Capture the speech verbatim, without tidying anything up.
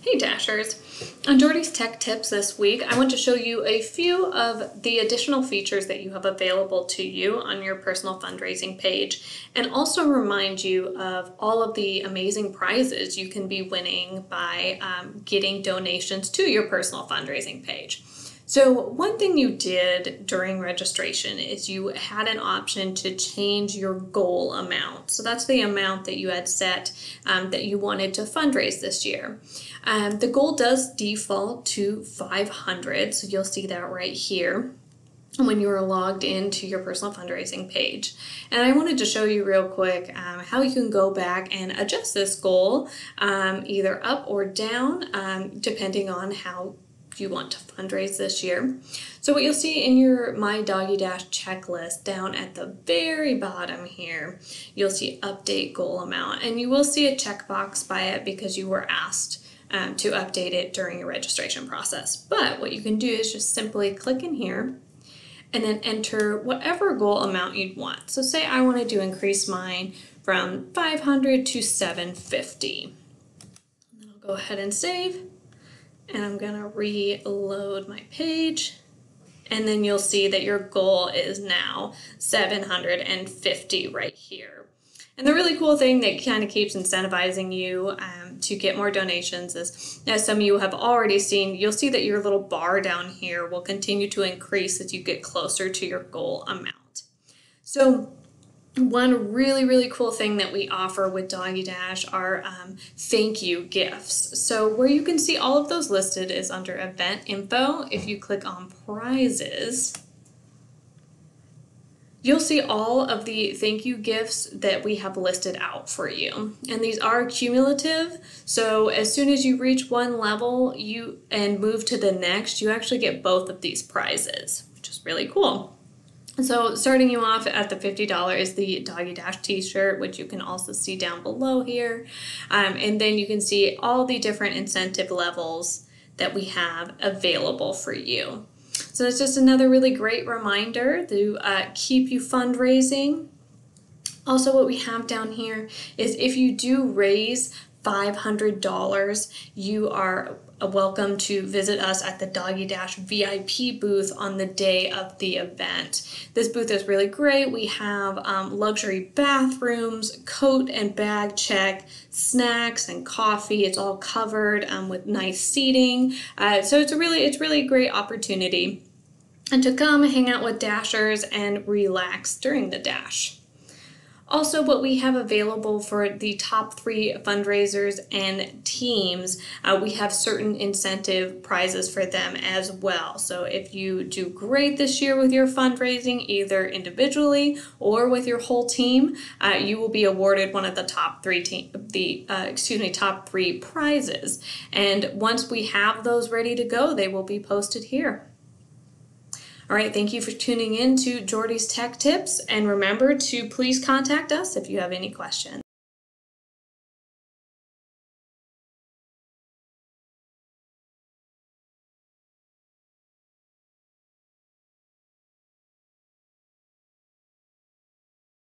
Hey Dashers! On Jordy's Tech Tips this week, I want to show you a few of the additional features that you have available to you on your personal fundraising page, and also remind you of all of the amazing prizes you can be winning by um, getting donations to your personal fundraising page. So one thing you did during registration is you had an option to change your goal amount. So that's the amount that you had set um, that you wanted to fundraise this year. Um, the goal does default to five hundred, so you'll see that right here when you are logged into your personal fundraising page. And I wanted to show you real quick um, how you can go back and adjust this goal um, either up or down um, depending on how you want to fundraise this year. So what you'll see in your My Doggy Dash checklist down at the very bottom here, you'll see update goal amount, and you will see a checkbox by it because you were asked um, to update it during your registration process. But what you can do is just simply click in here and then enter whatever goal amount you'd want. So say I wanted to increase mine from five hundred to seven fifty. And then I'll go ahead and save. And I'm gonna reload my page, and then you'll see that your goal is now seven hundred fifty right here. And the really cool thing that kind of keeps incentivizing you um, to get more donations is, as some of you have already seen, you'll see that your little bar down here will continue to increase as you get closer to your goal amount. So one really, really cool thing that we offer with Doggy Dash are um, thank you gifts. So where you can see all of those listed is under event info. If you click on prizes, you'll see all of the thank you gifts that we have listed out for you. And these are cumulative. So as soon as you reach one level you and move to the next, you actually get both of these prizes, which is really cool. So starting you off at the fifty dollars is the Doggy Dash t-shirt, which you can also see down below here. Um, and then you can see all the different incentive levels that we have available for you. So it's just another really great reminder to uh, keep you fundraising. Also, what we have down here is if you do raise five hundred dollars, you are welcome to visit us at the Doggy Dash V I P booth on the day of the event. This booth is really great. We have um, luxury bathrooms, coat and bag check, snacks and coffee. It's all covered um, with nice seating. Uh, so it's a really, it's really a great opportunity and to come hang out with Dashers and relax during the dash. Also, what we have available for the top three fundraisers and teams, uh, we have certain incentive prizes for them as well. So if you do great this year with your fundraising, either individually or with your whole team, uh, you will be awarded one of the top three team, the uh, excuse me, top three prizes. And once we have those ready to go, they will be posted here. All right, thank you for tuning in to Jordy's Tech Tips, and remember to please contact us if you have any questions.